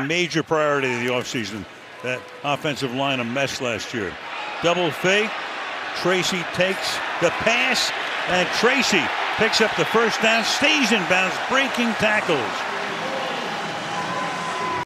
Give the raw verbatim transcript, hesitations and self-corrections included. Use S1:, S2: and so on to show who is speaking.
S1: major priority of the offseason. That offensive line a mess last year. Double fake. Tracy takes the pass, and Tracy picks up the first down, stays in bounds, breaking tackles.